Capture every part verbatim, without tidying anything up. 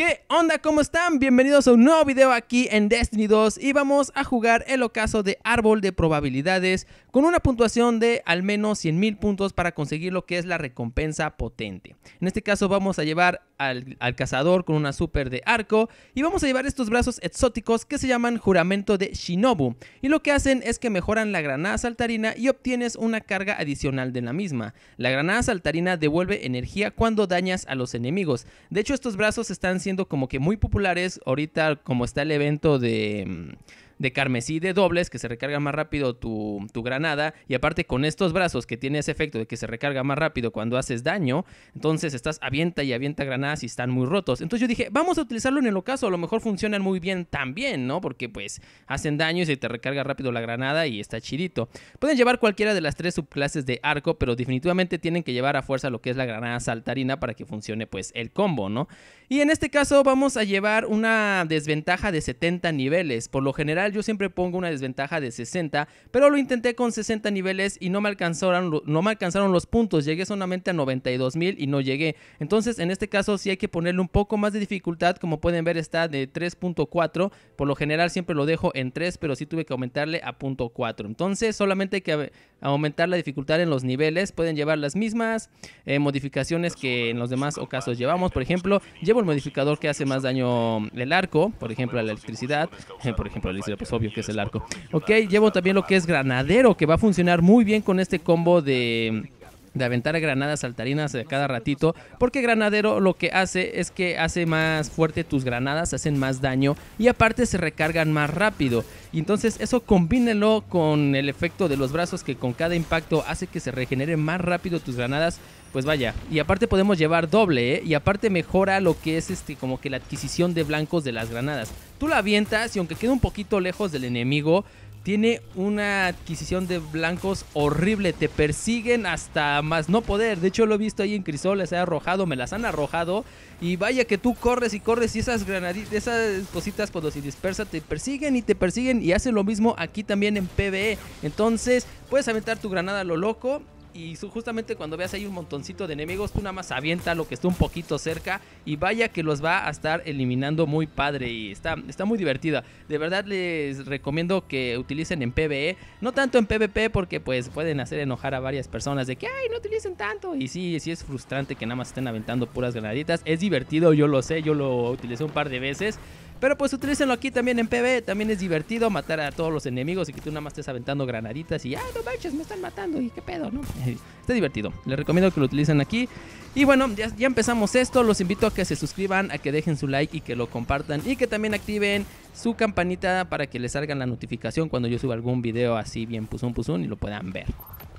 ¿Qué onda? ¿Cómo están? Bienvenidos a un nuevo video aquí en Destiny dos y vamos a jugar el ocaso de árbol de probabilidades con una puntuación de al menos cien mil puntos para conseguir lo que es la recompensa potente. En este caso vamos a llevar al, al cazador con una super de arco y vamos a llevar estos brazos exóticos que se llaman juramento de Shinobu, y lo que hacen es que mejoran la granada saltarina y obtienes una carga adicional de la misma. La granada saltarina devuelve energía cuando dañas a los enemigos. De hecho, estos brazos están siendo como que muy populares ahorita, como está el evento de... de carmesí de dobles, que se recarga más rápido tu, tu granada, y aparte con estos brazos que tiene ese efecto de que se recarga más rápido cuando haces daño, entonces estás avienta y avienta granadas y están muy rotos. Entonces yo dije, vamos a utilizarlo en el ocaso, a lo mejor funcionan muy bien también, ¿no? Porque pues hacen daño y se te recarga rápido la granada y está chidito. Pueden llevar cualquiera de las tres subclases de arco, pero definitivamente tienen que llevar a fuerza lo que es la granada saltarina para que funcione pues el combo, ¿no? Y en este caso vamos a llevar una desventaja de setenta niveles. Por lo general yo siempre pongo una desventaja de sesenta, pero lo intenté con sesenta niveles y no me alcanzaron, no me alcanzaron los puntos. Llegué solamente a noventa y dos mil y no llegué. Entonces en este caso sí hay que ponerle un poco más de dificultad. Como pueden ver está de tres punto cuatro. Por lo general siempre lo dejo en tres, pero sí tuve que aumentarle a punto cuatro. Entonces solamente hay que aumentar la dificultad en los niveles. Pueden llevar las mismas eh, modificaciones que en los demás ocasos llevamos. Por ejemplo, llevo el modificador que hace más daño el arco, por ejemplo la electricidad, por ejemplo la electricidad, pues obvio que es el arco. Ok, llevo también lo que es granadero, que va a funcionar muy bien con este combo de... de aventar granadas saltarinas a cada ratito, porque granadero lo que hace es que hace más fuerte tus granadas, hacen más daño y aparte se recargan más rápido. Y entonces eso combínelo con el efecto de los brazos, que con cada impacto hace que se regenere más rápido tus granadas. Pues vaya, y aparte podemos llevar doble, ¿eh? Y aparte mejora lo que es este como que la adquisición de blancos de las granadas. Tú la avientas y aunque quede un poquito lejos del enemigo, tiene una adquisición de blancos horrible. Te persiguen hasta más no poder. De hecho lo he visto ahí en Crisol, les he arrojado, me las han arrojado. Y vaya que tú corres y corres y esas granaditas, esas cositas cuando se dispersa te persiguen y te persiguen. Y hacen lo mismo aquí también en PvE. Entonces puedes aventar tu granada a lo loco. Y justamente cuando veas ahí un montoncito de enemigos, tú nada más avienta lo que esté un poquito cerca y vaya que los va a estar eliminando muy padre y está, está muy divertida. De verdad les recomiendo que utilicen en PvE, no tanto en PvP porque pues pueden hacer enojar a varias personas de que ay, no utilicen tanto. Y sí, sí es frustrante que nada más estén aventando puras granaditas. Es divertido, yo lo sé, yo lo utilicé un par de veces. Pero pues utilícenlo aquí también en PvE, también es divertido matar a todos los enemigos y que tú nada más estés aventando granaditas y ¡ay, no manches, me están matando! ¿Y qué pedo, no? Está divertido, les recomiendo que lo utilicen aquí. Y bueno, ya, ya empezamos esto, los invito a que se suscriban, a que dejen su like y que lo compartan. Y que también activen su campanita para que les salga la notificación cuando yo suba algún video así bien puzón puzón y lo puedan ver.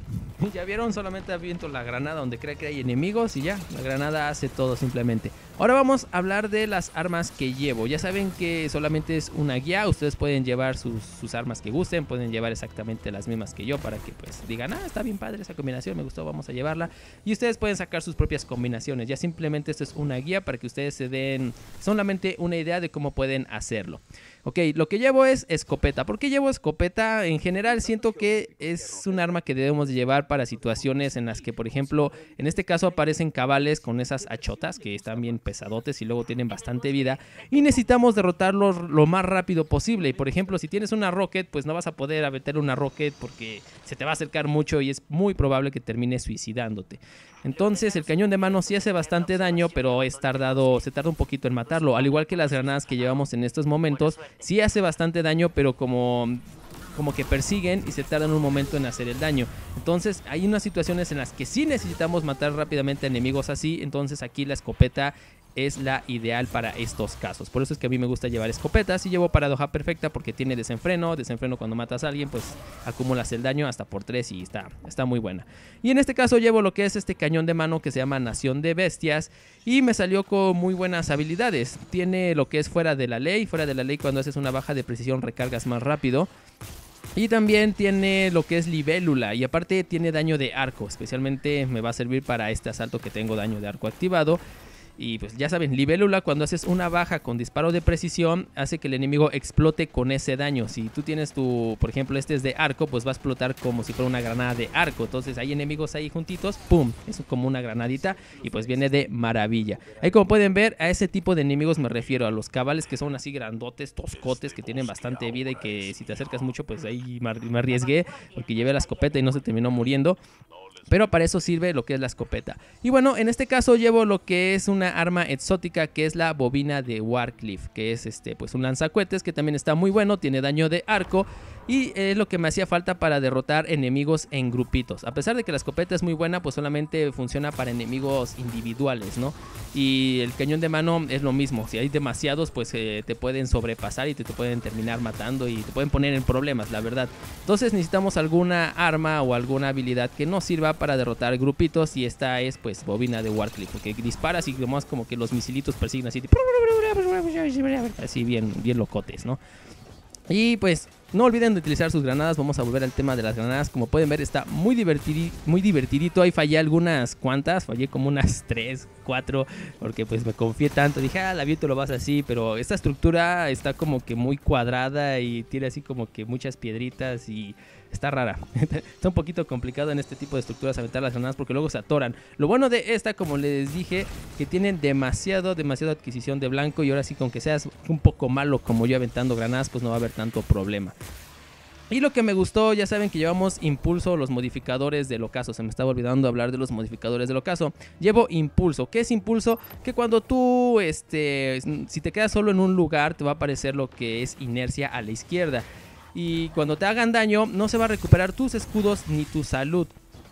Ya vieron, solamente aviento la granada donde cree que hay enemigos y ya, la granada hace todo simplemente. Ahora vamos a hablar de las armas que llevo. Ya saben que solamente es una guía, ustedes pueden llevar sus, sus armas que gusten, pueden llevar exactamente las mismas que yo para que pues digan, ah, está bien padre esa combinación, me gustó, vamos a llevarla. Y ustedes pueden sacar sus propias combinaciones, ya simplemente esto es una guía para que ustedes se den solamente una idea de cómo pueden hacerlo. Ok, lo que llevo es escopeta. ¿Por qué llevo escopeta? En general siento que es un arma que debemos de llevar para situaciones en las que, por ejemplo, en este caso aparecen cabales con esas achotas que están bien pesadotes y luego tienen bastante vida y necesitamos derrotarlos lo más rápido posible. Y por ejemplo, si tienes una rocket, pues no vas a poder aventar una rocket porque se te va a acercar mucho y es muy probable que termines suicidándote. Entonces el cañón de mano sí hace bastante daño, pero es tardado, se tarda un poquito en matarlo. Al igual que las granadas que llevamos en estos momentos, sí hace bastante daño, pero como... como que persiguen y se tardan un momento en hacer el daño. Entonces hay unas situaciones en las que sí necesitamos matar rápidamente a enemigos así. Entonces aquí la escopeta es la ideal para estos casos. Por eso es que a mí me gusta llevar escopetas. Y llevo paradoja perfecta porque tiene desenfreno. Desenfreno cuando matas a alguien, pues acumulas el daño hasta por tres y está, está muy buena. Y en este caso llevo lo que es este cañón de mano que se llama Nación de Bestias. Y me salió con muy buenas habilidades. Tiene lo que es fuera de la ley. Fuera de la ley, cuando haces una baja de precisión recargas más rápido. Y también tiene lo que es libélula y aparte tiene daño de arco, especialmente me va a servir para este asalto que tengo daño de arco activado. Y pues ya saben, libélula, cuando haces una baja con disparo de precisión, hace que el enemigo explote con ese daño. Si tú tienes tu, por ejemplo, este es de arco, pues va a explotar como si fuera una granada de arco. Entonces hay enemigos ahí juntitos, ¡pum! Es como una granadita y pues viene de maravilla. Ahí como pueden ver, a ese tipo de enemigos me refiero, a los cabales que son así grandotes, toscotes, que tienen bastante vida y que si te acercas mucho, pues ahí me arriesgué porque llevé la escopeta y no se terminó muriendo. Pero para eso sirve lo que es la escopeta. Y bueno, en este caso llevo lo que es una arma exótica, que es la bobina de Wardcliff, que es este pues un lanzacohetes que también está muy bueno, tiene daño de arco y es lo que me hacía falta para derrotar enemigos en grupitos. A pesar de que la escopeta es muy buena, pues solamente funciona para enemigos individuales, ¿no? Y el cañón de mano es lo mismo, si hay demasiados pues eh, te pueden sobrepasar y te, te pueden terminar matando y te pueden poner en problemas, la verdad. Entonces necesitamos alguna arma o alguna habilidad que nos sirva para derrotar grupitos, y esta es pues bobina de Wardcliff, porque disparas y más como que los misilitos persiguen así, así bien, bien locotes, ¿no? Y pues no olviden de utilizar sus granadas. Vamos a volver al tema de las granadas. Como pueden ver, está muy, divertidi muy divertidito. Ahí fallé algunas cuantas, fallé como unas tres, cuatro, porque pues me confié tanto. Dije, ah, la viento lo vas así, pero esta estructura está como que muy cuadrada y tiene así como que muchas piedritas y está rara. Está un poquito complicado en este tipo de estructuras aventar las granadas porque luego se atoran. Lo bueno de esta, como les dije, que tienen demasiado, demasiado adquisición de blanco, y ahora sí, con que seas un poco malo como yo aventando granadas, pues no va a haber tanto problema. Y lo que me gustó, ya saben que llevamos impulso, los modificadores del ocaso. Se me estaba olvidando hablar de los modificadores del ocaso. Llevo impulso. ¿Qué es impulso? Que cuando tú, este, si te quedas solo en un lugar, te va a aparecer lo que es inercia a la izquierda. Y cuando te hagan daño, no se va a recuperar tus escudos ni tu salud.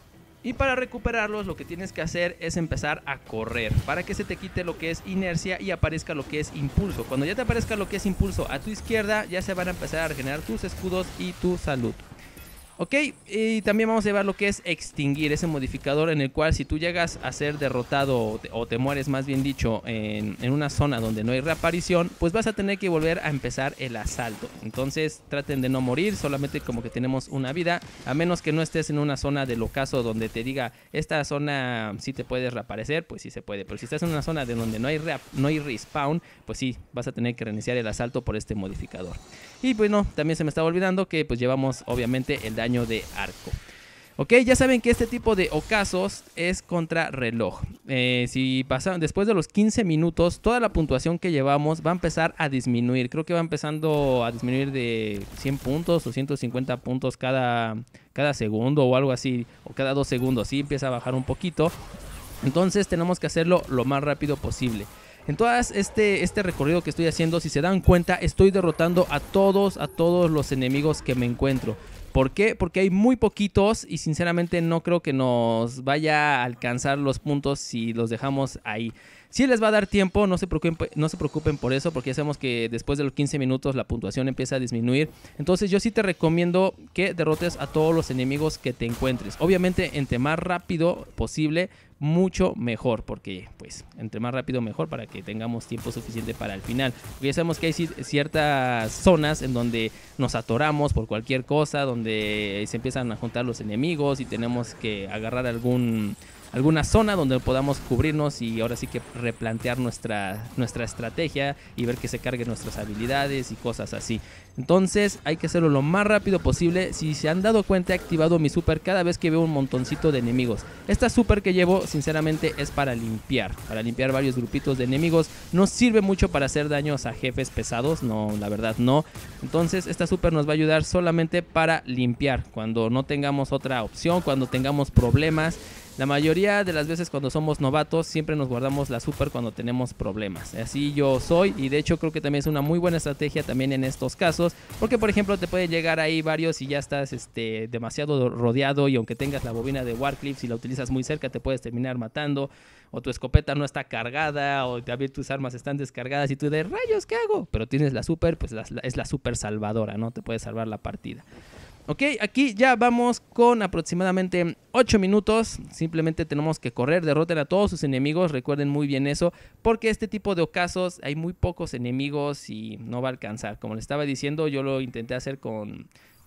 Y para recuperarlos, lo que tienes que hacer es empezar a correr, para que se te quite lo que es inercia y aparezca lo que es impulso. Cuando ya te aparezca lo que es impulso a tu izquierda, ya se van a empezar a regenerar tus escudos y tu salud. Ok, y también vamos a llevar lo que es extinguir, ese modificador en el cual si tú llegas a ser derrotado o te, o te mueres, más bien dicho, en, en una zona donde no hay reaparición, pues vas a tener que volver a empezar el asalto. Entonces traten de no morir, solamente como que tenemos una vida, a menos que no estés en una zona del ocaso donde te diga, esta zona sí te puedes reaparecer, pues sí se puede. Pero si estás en una zona de donde no hay, re, no hay respawn, pues sí, vas a tener que reiniciar el asalto por este modificador. Y pues no, también se me estaba olvidando que pues llevamos obviamente el daño de arco. Ok, ya saben que este tipo de ocasos es contra reloj. Eh, si pasan después de los quince minutos, toda la puntuación que llevamos va a empezar a disminuir. Creo que va empezando a disminuir de cien puntos o ciento cincuenta puntos cada, cada segundo o algo así, o cada dos segundos. Sí, empieza a bajar un poquito. Entonces tenemos que hacerlo lo más rápido posible. En todo este, este recorrido que estoy haciendo, si se dan cuenta, estoy derrotando a todos, a todos los enemigos que me encuentro. ¿Por qué? Porque hay muy poquitos y sinceramente no creo que nos vaya a alcanzar los puntos si los dejamos ahí. Sí les va a dar tiempo, no se preocupen, no se preocupen por eso, porque ya sabemos que después de los quince minutos la puntuación empieza a disminuir. Entonces yo sí te recomiendo que derrotes a todos los enemigos que te encuentres. Obviamente entre más rápido posible, mucho mejor, porque pues entre más rápido mejor, para que tengamos tiempo suficiente para el final. Porque ya sabemos que hay ciertas zonas en donde nos atoramos por cualquier cosa, donde se empiezan a juntar los enemigos y tenemos que agarrar algún... alguna zona donde podamos cubrirnos y ahora sí que replantear nuestra, nuestra estrategia y ver que se carguen nuestras habilidades y cosas así. Entonces hay que hacerlo lo más rápido posible. Si se han dado cuenta, he activado mi super cada vez que veo un montoncito de enemigos. Esta super que llevo sinceramente es para limpiar, para limpiar varios grupitos de enemigos. No sirve mucho para hacer daños a jefes pesados, no, la verdad no. Entonces esta super nos va a ayudar solamente para limpiar, cuando no tengamos otra opción, cuando tengamos problemas. La mayoría de las veces cuando somos novatos siempre nos guardamos la super cuando tenemos problemas. Así yo soy, y de hecho creo que también es una muy buena estrategia también en estos casos, porque por ejemplo te pueden llegar ahí varios y ya estás este, demasiado rodeado, y aunque tengas la bobina de Wardcliff, si la utilizas muy cerca te puedes terminar matando, o tu escopeta no está cargada, o también tus armas están descargadas y tú de rayos, ¿qué hago? Pero tienes la super, pues la, es la super salvadora, ¿no? Te puede salvar la partida. Ok, aquí ya vamos con aproximadamente ocho minutos. Simplemente tenemos que correr, derroten a todos sus enemigos. Recuerden muy bien eso, porque este tipo de ocasos hay muy pocos enemigos y no va a alcanzar. Como les estaba diciendo, yo lo intenté hacer con,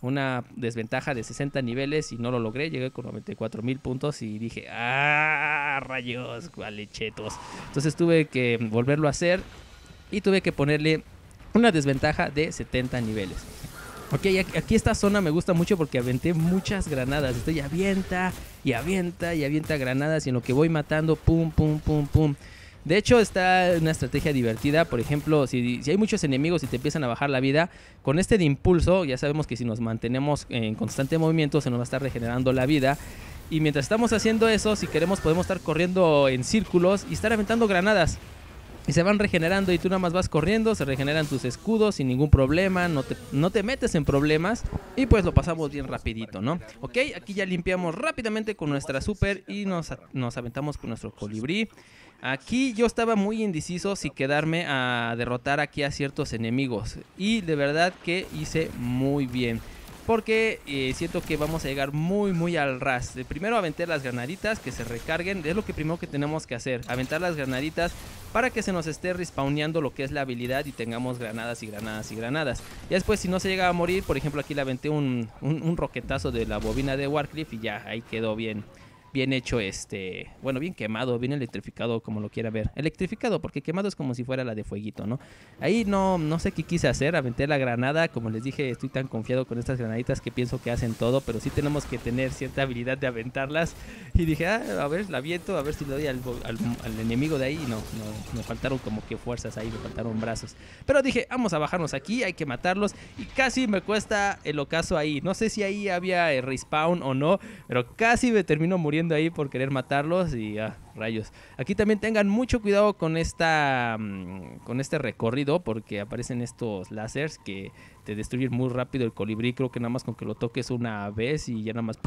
una desventaja de sesenta niveles y no lo logré. Llegué con noventa y cuatro mil puntos y dije, ¡ah, rayos, vale, chetos! Entonces tuve que volverlo a hacer y tuve que ponerle una desventaja de setenta niveles. Ok, aquí esta zona me gusta mucho porque aventé muchas granadas. Estoy avienta y avienta y avienta granadas y en lo que voy matando, pum, pum, pum, pum. De hecho, está una estrategia divertida. Por ejemplo, si, si hay muchos enemigos y te empiezan a bajar la vida, con este de impulso, ya sabemos que si nos mantenemos en constante movimiento, se nos va a estar regenerando la vida. Y mientras estamos haciendo eso, si queremos, podemos estar corriendo en círculos y estar aventando granadas. Y se van regenerando y tú nada más vas corriendo, se regeneran tus escudos sin ningún problema, no te, no te metes en problemas y pues lo pasamos bien rapidito, ¿no? Ok, aquí ya limpiamos rápidamente con nuestra super y nos, nos aventamos con nuestro colibrí. Aquí yo estaba muy indeciso si quedarme a derrotar aquí a ciertos enemigos y de verdad que hice muy bien. Porque eh, siento que vamos a llegar muy muy al ras. De primero aventar las granaditas que se recarguen. Es lo que primero que tenemos que hacer. Aventar las granaditas para que se nos esté respawneando lo que es la habilidad y tengamos granadas y granadas y granadas. Ya después si no se llega a morir, por ejemplo aquí le aventé un, un, un roquetazo de la bobina de Warcliff y ya ahí quedó bien. Bien hecho, este, bueno, bien quemado, bien electrificado, como lo quiera ver. Electrificado, porque quemado es como si fuera la de fueguito, ¿no? Ahí no, no sé qué quise hacer, aventé la granada. Como les dije, estoy tan confiado con estas granaditas que pienso que hacen todo, pero sí tenemos que tener cierta habilidad de aventarlas. Y dije, ah, a ver, la aviento, a ver si le doy al, al, al enemigo de ahí. Y no, no, me faltaron como que fuerzas ahí, me faltaron brazos. Pero dije, vamos a bajarnos aquí, hay que matarlos. Y casi me cuesta el ocaso ahí. No sé si ahí había respawn o no, pero casi me termino muriendo ahí por querer matarlos y ah, rayos. Aquí también tengan mucho cuidado con esta con este recorrido porque aparecen estos láseres que te destruyen muy rápido el colibrí. Creo que nada más con que lo toques una vez y ya nada más...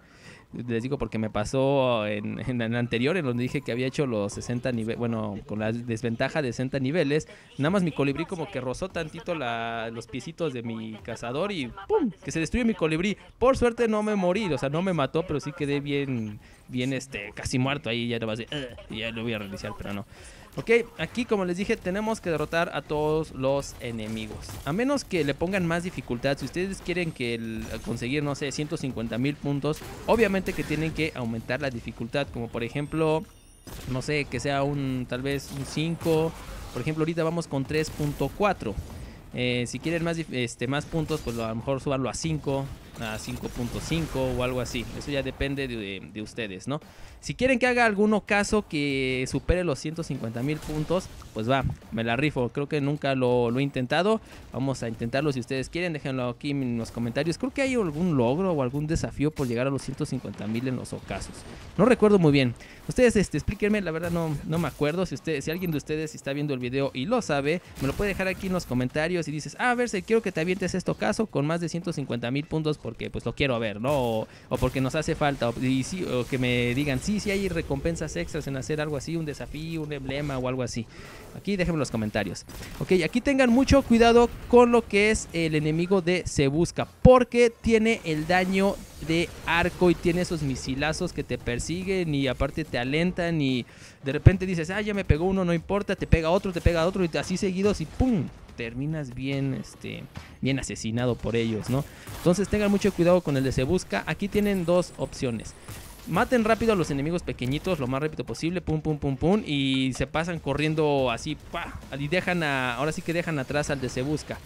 Les digo porque me pasó en, en el anterior, en donde dije que había hecho los sesenta niveles, bueno, con la desventaja de sesenta niveles, nada más mi colibrí como que rozó tantito la, los piecitos de mi cazador y ¡pum! Que se destruye mi colibrí. Por suerte no me morí, o sea, no me mató, pero sí quedé bien, bien, este, casi muerto ahí, ya no va a decir, uh, y ya lo voy a reiniciar, pero no. Ok, aquí como les dije tenemos que derrotar a todos los enemigos. A menos que le pongan más dificultad. Si ustedes quieren que el, conseguir, no sé, ciento cincuenta mil puntos, obviamente que tienen que aumentar la dificultad. Como por ejemplo, no sé, que sea un tal vez un cinco. Por ejemplo ahorita vamos con tres punto cuatro. Eh, si quieren más, este, más puntos, pues a lo mejor subanlo a cinco, a cinco punto cinco o algo así. Eso ya depende de, de ustedes, ¿no? Si quieren que haga algún ocaso que supere los ciento cincuenta mil puntos, pues va, me la rifo. Creo que nunca lo, lo he intentado. Vamos a intentarlo si ustedes quieren. Déjenlo aquí en los comentarios. Creo que hay algún logro o algún desafío por llegar a los ciento cincuenta mil en los ocasos. No recuerdo muy bien. Ustedes este, explíquenme, la verdad no, no me acuerdo. Si, usted, si alguien de ustedes está viendo el video y lo sabe, me lo puede dejar aquí en los comentarios y dices, ah, a ver, si quiero que te avientes este ocaso con más de ciento cincuenta mil puntos porque pues lo quiero ver, ¿no? O, o porque nos hace falta. O, y sí, o que me digan, sí, sí hay recompensas extras en hacer algo así, un desafío, un emblema o algo así. Aquí déjenme en los comentarios. Ok, aquí tengan mucho cuidado con lo que es el enemigo de Se Busca, porque tiene el daño de arco y tiene esos misilazos que te persiguen y aparte te alentan y de repente dices, ah, ya me pegó uno, no importa, te pega otro, te pega otro y así seguidos y ¡pum! Terminas bien, este, bien asesinado por ellos, ¿no? Entonces tengan mucho cuidado con el de Se Busca. Aquí tienen dos opciones. Maten rápido a los enemigos pequeñitos, lo más rápido posible, pum, pum, pum, pum, y se pasan corriendo así, pa, y dejan a, ahora sí que dejan atrás al de Se Busca.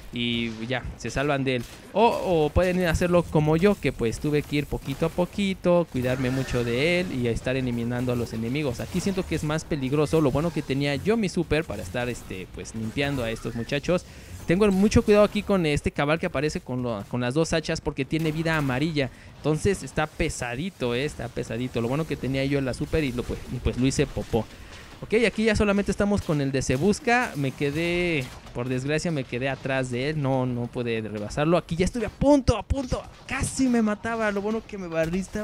Y ya, se salvan de él. O, o pueden hacerlo como yo, que pues tuve que ir poquito a poquito, cuidarme mucho de él y estar eliminando a los enemigos. Aquí siento que es más peligroso. Lo bueno que tenía yo mi super para estar este, pues limpiando a estos muchachos. Tengo mucho cuidado aquí con este cabal que aparece con, lo, con las dos hachas porque tiene vida amarilla. Entonces está pesadito, eh, está pesadito. Lo bueno que tenía yo en la super y, lo, pues, y pues lo hice popó. Ok, aquí ya solamente estamos con el de Se Busca. Me quedé, por desgracia me quedé atrás de él. No, no pude rebasarlo. Aquí ya estuve a punto, a punto. Casi me mataba. Lo bueno que me barrí, estaba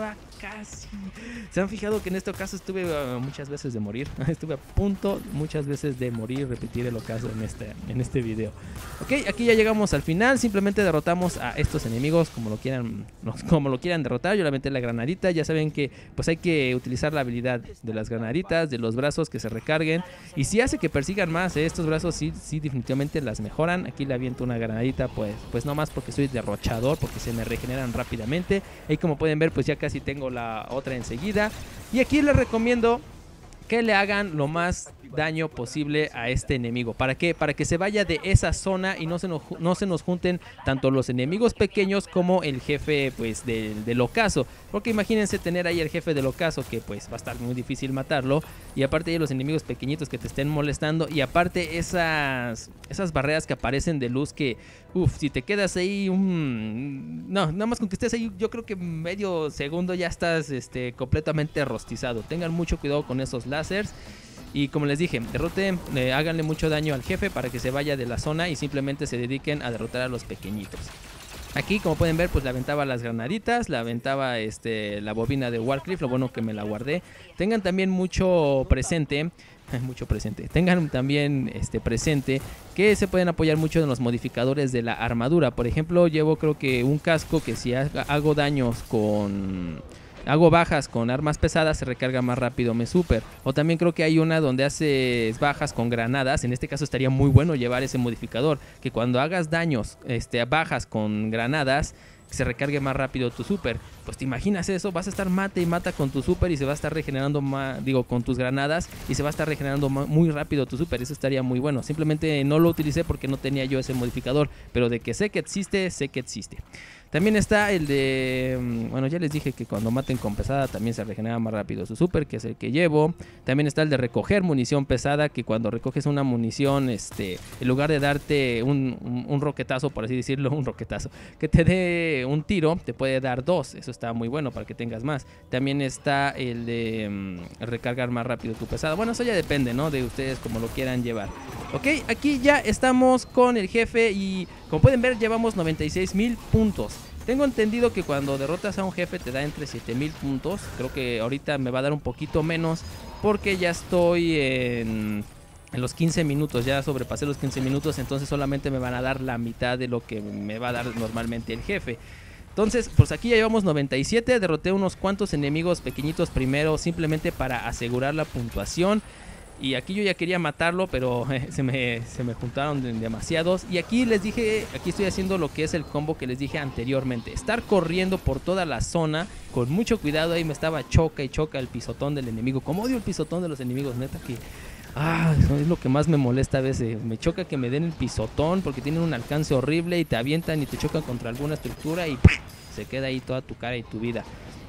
casi. ¿Se han fijado que en este ocaso estuve uh, muchas veces de morir? Estuve a punto muchas veces de morir, repetir el ocaso en este, en este video. Ok, aquí ya llegamos al final. Simplemente derrotamos a estos enemigos como lo quieran, como lo quieran derrotar. Yo le aventé la granadita. Ya saben que pues hay que utilizar la habilidad de las granaditas, de los brazos que se recarguen. Y si hace que persigan más, ¿eh? Estos brazos sí, sí definitivamente las mejoran. Aquí le aviento una granadita, pues, pues no más porque soy derrochador, porque se me regeneran rápidamente. Ahí como pueden ver, pues ya casi tengo la otra enseguida. Y aquí les recomiendo que le hagan lo más daño posible a este enemigo. ¿Para qué? Para que se vaya de esa zona y no se nos, no se nos junten tanto los enemigos pequeños como el jefe pues del, del ocaso. Porque imagínense tener ahí el jefe del ocaso que pues va a estar muy difícil matarlo. Y aparte hay los enemigos pequeñitos que te estén molestando. Y aparte esas, esas barreras que aparecen de luz que, uff, si te quedas ahí un... No, nada más con que estés ahí, yo creo que medio segundo ya estás este, completamente rostizado. Tengan mucho cuidado con esos láseres. Y como les dije, derroten, eh, háganle mucho daño al jefe para que se vaya de la zona y simplemente se dediquen a derrotar a los pequeñitos. Aquí como pueden ver pues le aventaba las granaditas, le aventaba este, la bobina de Warcliff, lo bueno que me la guardé. Tengan también mucho presente, mucho presente, tengan también este, presente que se pueden apoyar mucho en los modificadores de la armadura. Por ejemplo, llevo creo que un casco que si hago daños con... hago bajas con armas pesadas, se recarga más rápido mi super. O también creo que hay una donde haces bajas con granadas. En este caso estaría muy bueno llevar ese modificador, que cuando hagas daños, este, bajas con granadas, se recargue más rápido tu super. Pues te imaginas eso, vas a estar mata y mata con tu super y se va a estar regenerando más, digo, con tus granadas y se va a estar regenerando muy rápido tu super. Eso estaría muy bueno. Simplemente no lo utilicé porque no tenía yo ese modificador, pero de que sé que existe, sé que existe. También está el de, bueno, ya les dije que cuando maten con pesada también se regenera más rápido su super, que es el que llevo. También está el de recoger munición pesada, que cuando recoges una munición, este, en lugar de darte un, un, un roquetazo, por así decirlo, un roquetazo, que te dé un tiro, te puede dar dos. Eso está muy bueno para que tengas más. También está el de um, recargar más rápido tu pesada. Bueno, eso ya depende, ¿no? De ustedes como lo quieran llevar. Ok, aquí ya estamos con el jefe y como pueden ver llevamos noventa y seis mil puntos. Tengo entendido que cuando derrotas a un jefe te da entre siete mil puntos. Creo que ahorita me va a dar un poquito menos porque ya estoy en, en los quince minutos. Ya sobrepasé los quince minutos, entonces solamente me van a dar la mitad de lo que me va a dar normalmente el jefe. Entonces, pues aquí ya llevamos noventa y siete. Derroté unos cuantos enemigos pequeñitos primero simplemente para asegurar la puntuación. Y aquí yo ya quería matarlo, pero eh, se, me, se me juntaron demasiados. Y aquí les dije, aquí estoy haciendo lo que es el combo que les dije anteriormente. Estar corriendo por toda la zona con mucho cuidado. Ahí me estaba choca y choca el pisotón del enemigo. Como odio el pisotón de los enemigos, neta que... Ah, eso es lo que más me molesta a veces. Me choca que me den el pisotón porque tienen un alcance horrible y te avientan y te chocan contra alguna estructura y ¡pum! Se queda ahí toda tu cara y tu vida.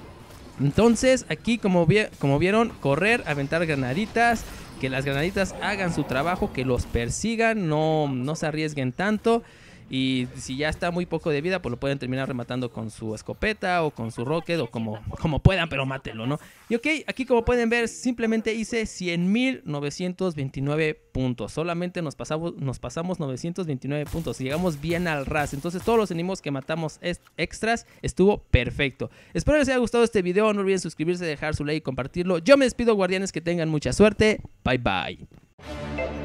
Entonces aquí como, vi como vieron, correr, aventar granaditas, que las granaditas hagan su trabajo, que los persigan, no, no se arriesguen tanto. Y si ya está muy poco de vida, pues lo pueden terminar rematando con su escopeta o con su rocket o como, como puedan, pero mátenlo, ¿no? Y ok, aquí como pueden ver, simplemente hice cien mil novecientos veintinueve puntos. Solamente nos pasamos, nos pasamos novecientos veintinueve puntos. Llegamos bien al ras. Entonces todos los enemigos que matamos extras estuvo perfecto. Espero les haya gustado este video. No olviden suscribirse, dejar su like y compartirlo. Yo me despido, guardianes, que tengan mucha suerte. Bye bye.